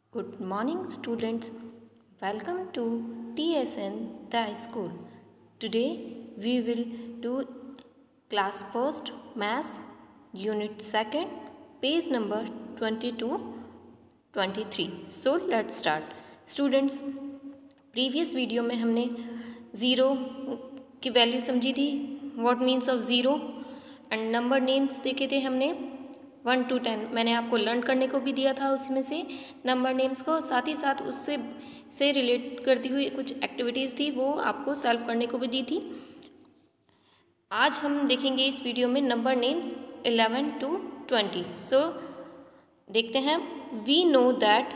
Good morning, students. Welcome to TSN The School. Today we will do class 1st Maths Unit 2nd, page number 22-23. So let's start. Students, previous video में हमने zero की value समझी थी. What means of zero and number names देखे थे हमने 1 to 10. मैंने आपको लर्न करने को भी दिया था उसी में से नंबर नेम्स को, साथ ही साथ उससे रिलेट करती हुई कुछ एक्टिविटीज़ थी वो आपको सॉल्व करने को भी दी थी. आज हम देखेंगे इस वीडियो में नंबर नेम्स 11 to 20. सो देखते हैं. वी नो दैट,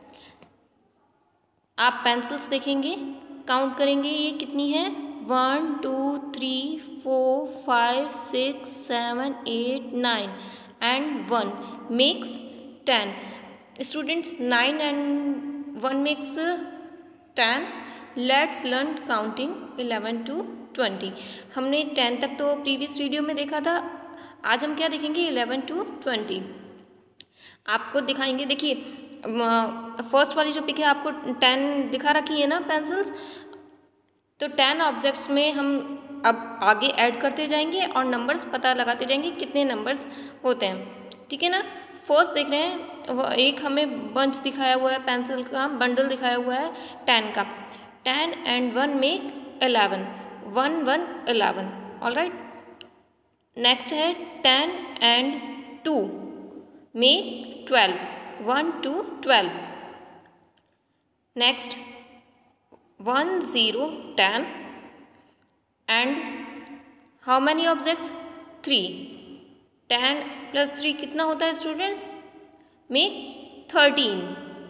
आप पेंसिल्स देखेंगे, काउंट करेंगे ये कितनी है. 1 2 3 4 5 6 7 8 9 and 1 makes 10. Students, 9 and 1 makes 10. Let's learn counting 11 to 20. हमने 10 तक तो प्रीवियस वीडियो में देखा था. आज हम क्या देखेंगे 11 to 20. आपको दिखाएंगे. देखिए फर्स्ट वाली जो पिक है आपको 10 दिखा रखी है ना पेंसिल्स. तो 10 ऑब्जेक्ट्स में हम अब आगे ऐड करते जाएंगे और नंबर्स पता लगाते जाएंगे कितने नंबर्स होते हैं. ठीक है ना. फर्स्ट देख रहे हैं वो एक हमें बंच दिखाया हुआ है, पेंसिल का बंडल दिखाया हुआ है 10 का. 10 and 1 make 11. 1 1 11. All right. Next है 10 and 2 make 12. 1 2 12. Next 1 0 10 and how many objects? 3. 10 plus 3 कितना होता है स्टूडेंट्स? मेक 13.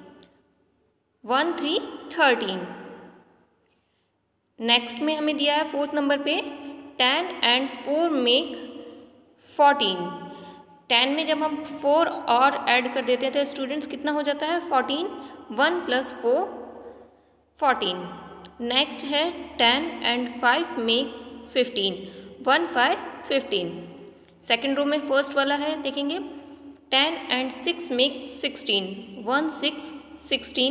1 3 13. नेक्स्ट में हमें दिया है फोर्थ नंबर पे 10 and 4 मेक 14. 10 में जब हम 4 और ऐड कर देते हैं तो स्टूडेंट्स कितना हो जाता है 14. 1 plus 4 14. नेक्स्ट है 10 and 5 मेक 15. 1 5 15. सेकेंड रो में फर्स्ट वाला है देखेंगे 10 and 6 मेक 16. 1 6 16.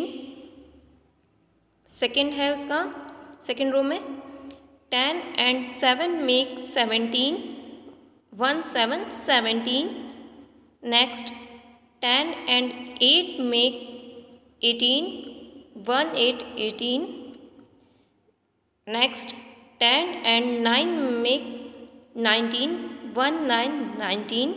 सेकेंड है उसका सेकेंड रो में 10 and 7 make 17. 1 7 17. Next 10 and 8 make 18. 1 8 18. Next 10 and 9 make 19. 1 9 19.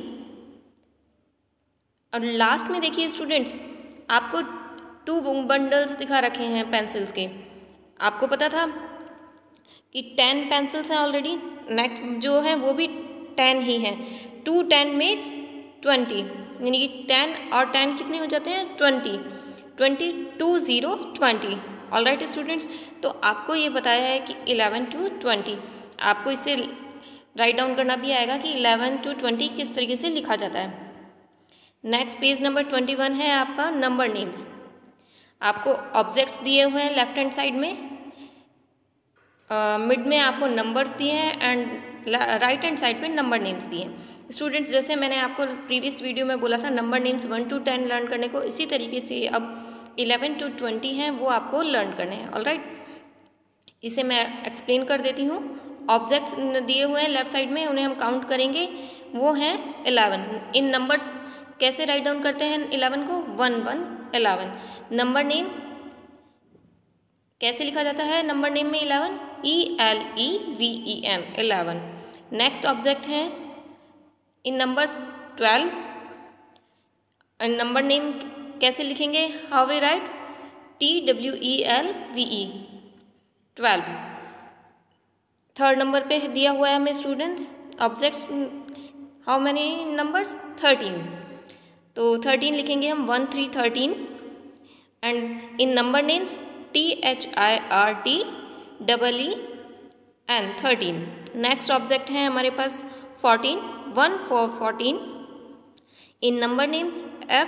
और लास्ट में देखिए स्टूडेंट्स आपको 2 बंडल्स दिखा रखे हैं पेंसिल्स के. आपको पता था कि 10 पेंसिल्स हैं ऑलरेडी. नेक्स्ट जो है वो भी 10 ही हैं. 2 10 मेक्स 20. यानी कि 10 और 10 कितने हो जाते हैं 20. 20 2 0 20. All right students. तो आपको ये बताया है कि 11 to 20. आपको इसे राइट डाउन करना भी आएगा कि 11 to 20 किस तरीके से लिखा जाता है. नेक्स्ट पेज नंबर 21 है आपका नंबर नेम्स. आपको ऑब्जेक्ट्स दिए हुए हैं लेफ्ट हैंड साइड में. मिड में आपको नंबर्स दिए हैं एंड राइट हैंड साइड पे नंबर नेम्स दिए हैं. स्टूडेंट्स जैसे मैंने आपको प्रीवियस वीडियो में बोला था नंबर नेम्स 1 to 10 लर्न करने को, इसी तरीके से अब 11 to 20 हैं वो आपको लर्न करने हैं. All right. इसे मैं एक्सप्लेन कर देती हूँ. ऑब्जेक्ट्स दिए हुए हैं लेफ्ट साइड में, उन्हें हम काउंट करेंगे. वो हैं 11. इन नंबर्स कैसे राइट डाउन करते हैं 11 को 1 1 11. नंबर नेम कैसे लिखा जाता है नंबर नेम में 11? ELEVEN 11. नेक्स्ट ऑब्जेक्ट है इन नंबर्स 12. नंबर नेम कैसे लिखेंगे? How we write? TWELVE 12. Third number पे दिया हुआ है हमें students objects. How many numbers? 13. तो 13 लिखेंगे हम 1 3 13. And in number names THIRTEEN 13. Next object है हमारे पास 14. 1 4 14. In number names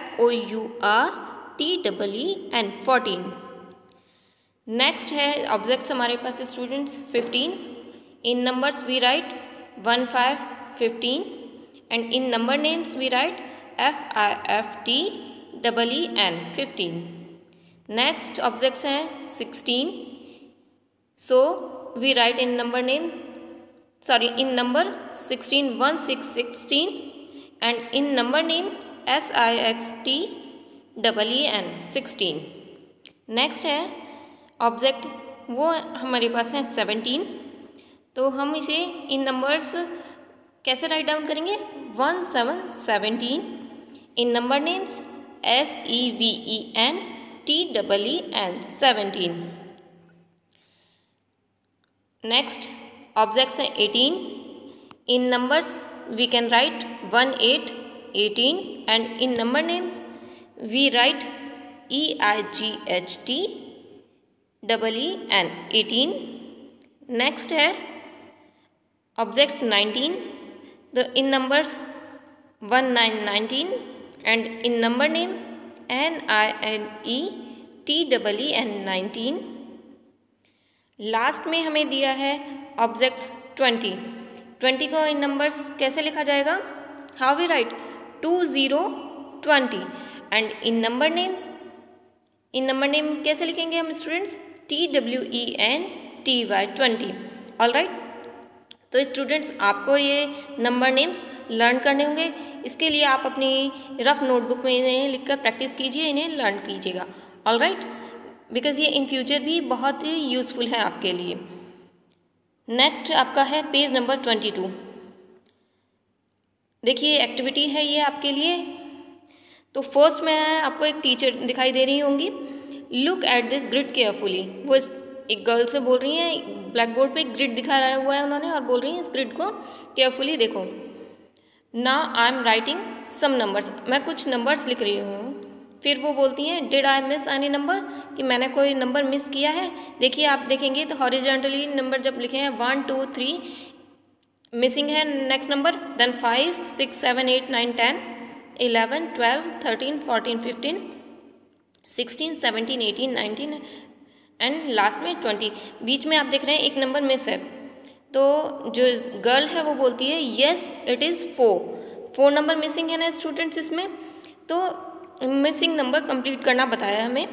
FOURTEEN 14. Next है ऑब्जेक्ट्स हमारे पास students 15. In numbers we write 1 5 15. And in number names we write FIFTEEN 15. Next objects हैं 16. So we write in number 16 1 6 16 and in number name SIXTEEN 16. Next है object, वो हमारे पास है 17. तो हम इसे इन नंबर्स कैसे राइट डाउन करेंगे? 1 7 17 in number names SEVENTEEN 17. Next objects हैं 18. In numbers we can write 1 8 18 and in number names we write EIGHTEEN 18. Next है objects 19. In numbers 1 9 19 and in number name NINETEEN 19. Last में हमें दिया है objects 20. 20 को इन numbers कैसे लिखा जाएगा? How we write? 2 0 20 and in number name कैसे लिखेंगे हम स्टूडेंट्स? TWENTY 20. All right. तो स्टूडेंट्स आपको ये नंबर नेम्स लर्न करने होंगे. इसके लिए आप अपनी रफ नोटबुक में इन्हें लिखकर प्रैक्टिस कीजिए, इन्हें लर्न कीजिएगा. ऑल राइट, बिकॉज ये इन फ्यूचर भी बहुत ही यूज़फुल है आपके लिए. नेक्स्ट आपका है पेज नंबर 22. देखिए एक्टिविटी है ये आपके लिए. तो फर्स्ट में आपको एक टीचर दिखाई दे रही होंगी. Look at this grid carefully. वो एक गर्ल से बोल रही हैं, ब्लैक बोर्ड पे ग्रिड दिखाया हुआ है उन्होंने और बोल रही हैं इस ग्रिड को केयरफुली देखो. Now I am writing some numbers. मैं कुछ नंबर्स लिख रही हूँ. फिर वो बोलती हैं did I miss any number, कि मैंने कोई नंबर मिस किया है. देखिए आप देखेंगे तो हॉरिजॉन्टली नंबर जब लिखे हैं 1 2 3 मिसिंग है next number, then 5 6 7 8 9 10 11 12 13 14 15 16 17 18 19 and last में 20. बीच में आप देख रहे हैं एक नंबर मिस है. तो जो गर्ल है वो बोलती है yes it is 4 number missing है ना स्टूडेंट्स इसमें. तो मिसिंग नंबर कंप्लीट करना बताया हमें.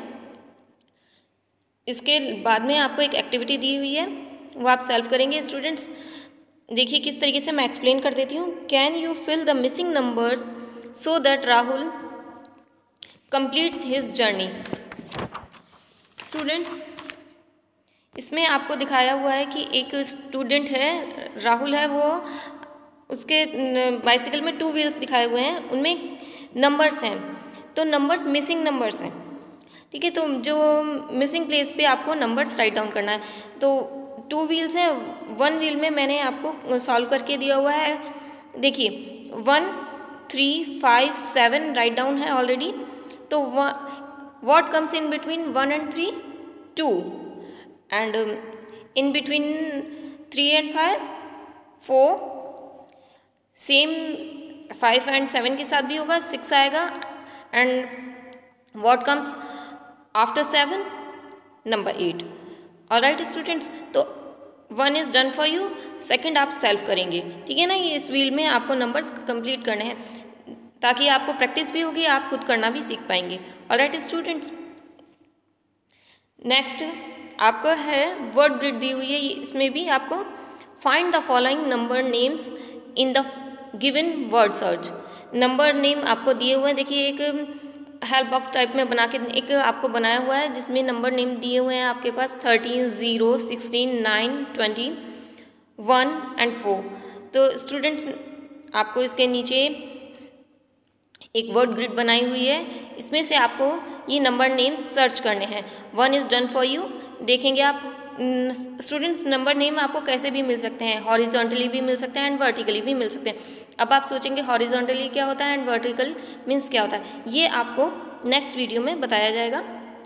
इसके बाद में आपको एक एक्टिविटी दी हुई है, वो आप सॉल्व करेंगे स्टूडेंट्स. देखिए किस तरीके से मैं एक्सप्लेन कर देती हूँ. Can you fill the missing numbers so that Rahul complete his journey. Students इसमें आपको दिखाया हुआ है कि एक स्टूडेंट है, राहुल है, वो उसके बाइसिकल में 2 व्हील्स दिखाए हुए हैं, उनमें नंबर्स हैं. तो नंबर्स मिसिंग नंबर्स हैं. ठीक है, तो जो मिसिंग प्लेस पे आपको नंबर्स राइट डाउन करना है. तो 2 व्हील्स हैं, 1 व्हील में मैंने आपको सॉल्व करके दिया हुआ है. देखिए 1 3 5 7 राइट डाउन है ऑलरेडी. तो what comes in between 1 and 3? 2 and in between 3 and 5 4. Same 5 and 7 के साथ भी होगा, 6 आएगा. And what comes after 7? Number 8. Alright students, तो 1 is done for you. Second आप सेल्फ करेंगे. ठीक है ना, ये इस व्हील में आपको नंबर्स कंप्लीट करने हैं ताकि आपको प्रैक्टिस भी होगी, आप खुद करना भी सीख पाएंगे. ऑलराइट स्टूडेंट्स, नेक्स्ट आपको है वर्ड ग्रिड दी हुई है. इसमें भी आपको find the following number names in the given word search. Number name आपको दिए हुए हैं. देखिए एक हेल्प बॉक्स टाइप में बना के एक आपको बनाया हुआ है जिसमें नंबर नेम दिए हुए हैं आपके पास 13 0 16 9 20 1 and 4. तो स्टूडेंट्स आपको इसके नीचे एक वर्ड ग्रिड बनाई हुई है, इसमें से आपको ये नंबर नेम सर्च करने हैं. 1 इज़ डन फॉर यू. देखेंगे आप स्टूडेंट्स नंबर नेम आपको कैसे भी मिल सकते हैं, हॉरिजॉन्टली भी मिल सकते हैं एंड वर्टिकली भी मिल सकते हैं. अब आप सोचेंगे हॉरिजॉन्टली क्या होता है एंड वर्टिकल मीन्स क्या होता है. ये आपको नेक्स्ट वीडियो में बताया जाएगा.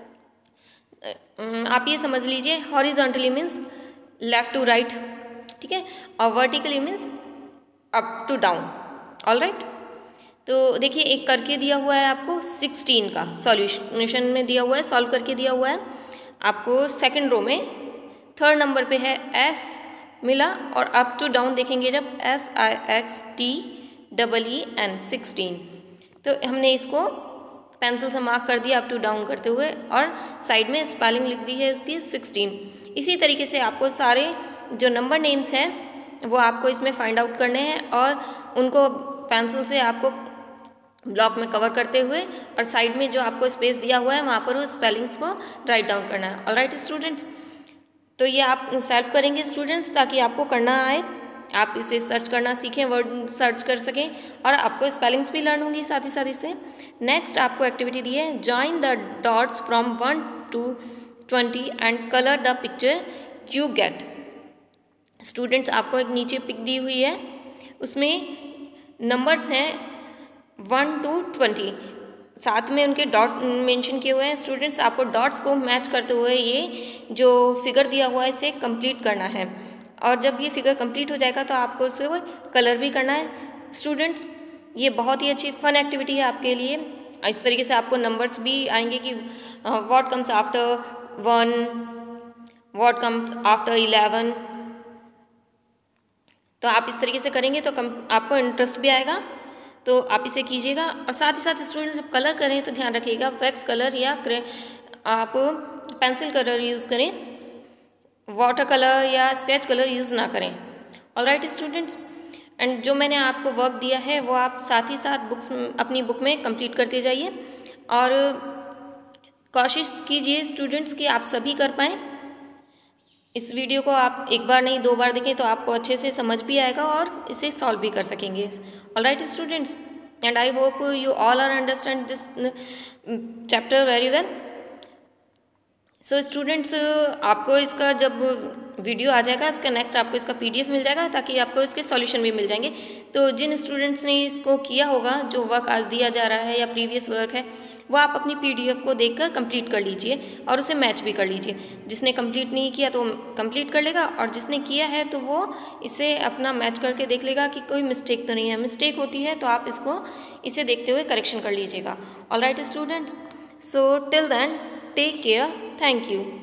आप ये समझ लीजिए horizontally means left to right, ठीक है, और vertically means up to down. Alright, तो देखिए एक करके दिया हुआ है आपको 16 का सॉल्यूशन में दिया हुआ है, सॉल्व करके दिया हुआ है आपको. सेकंड रो में 3rd नंबर पे है S मिला और अप टू डाउन देखेंगे जब SIXTEEN 16. तो हमने इसको पेंसिल से मार्क कर दिया अप टू डाउन करते हुए, और साइड में स्पेलिंग लिख दी है उसकी 16। इसी तरीके से आपको सारे जो नंबर नेम्स हैं वो आपको इसमें फाइंड आउट करने हैं और उनको पेंसिल से आपको ब्लॉक में कवर करते हुए और साइड में जो आपको स्पेस दिया हुआ है वहाँ पर वो स्पेलिंग्स को राइट डाउन करना है। ऑलराइट स्टूडेंट्स, तो ये आप सेल्फ करेंगे स्टूडेंट्स ताकि आपको करना आए, आप इसे सर्च करना सीखें, वर्ड सर्च कर सकें और आपको स्पेलिंग्स भी लर्न होंगी साथ ही साथ इससे। नेक्स्ट आपको एक्टिविटी दी है, join the dots from 1 to 20 and colour the picture you get. Students आपको एक नीचे पिक दी हुई है, उसमें नंबर्स हैं 1 to 20, साथ में उनके डॉट मेंशन किए हुए हैं। स्टूडेंट्स आपको डॉट्स को मैच करते हुए ये जो फिगर दिया हुआ है इसे कंप्लीट करना है, और जब ये फिगर कंप्लीट हो जाएगा तो आपको उसे कलर भी करना है। स्टूडेंट्स ये बहुत ही अच्छी फन एक्टिविटी है आपके लिए। इस तरीके से आपको नंबर्स भी आएंगे कि what comes after 1, what comes after 11, तो आप इस तरीके से करेंगे तो आपको इंटरेस्ट भी आएगा, तो आप इसे कीजिएगा। और साथ ही साथ स्टूडेंट्स जब कलर करें तो ध्यान रखिएगा वैक्स कलर या आप पेंसिल कलर यूज़ करें, वाटर कलर या स्केच कलर यूज़ ना करें। ऑलराइट स्टूडेंट्स, एंड जो मैंने आपको वर्क दिया है वो आप साथ ही साथ अपनी बुक में कंप्लीट करते जाइए और कोशिश कीजिए स्टूडेंट्स कि आप सभी कर पाएँ। इस वीडियो को आप एक बार नहीं 2 बार देखें तो आपको अच्छे से समझ भी आएगा और इसे सॉल्व भी कर सकेंगे। Alright students, and I hope you all are understand this chapter very well. So students आपको इसका जब वीडियो आ जाएगा इसका नेक्स्ट आपको इसका PDF मिल जाएगा ताकि आपको इसके सॉल्यूशन भी मिल जाएंगे। तो जिन स्टूडेंट्स ने इसको किया होगा, जो वर्क आज दिया जा रहा है या प्रीवियस वर्क है, वो आप अपनी PDF को देखकर कंप्लीट कर लीजिए और उसे मैच भी कर लीजिए। जिसने कंप्लीट नहीं किया तो कंप्लीट कर लेगा, और जिसने किया है तो वो इसे अपना मैच करके देख लेगा कि कोई मिस्टेक तो नहीं है। मिस्टेक होती है तो आप इसे देखते हुए करेक्शन कर लीजिएगा। Alright students, so till then take care, thank you.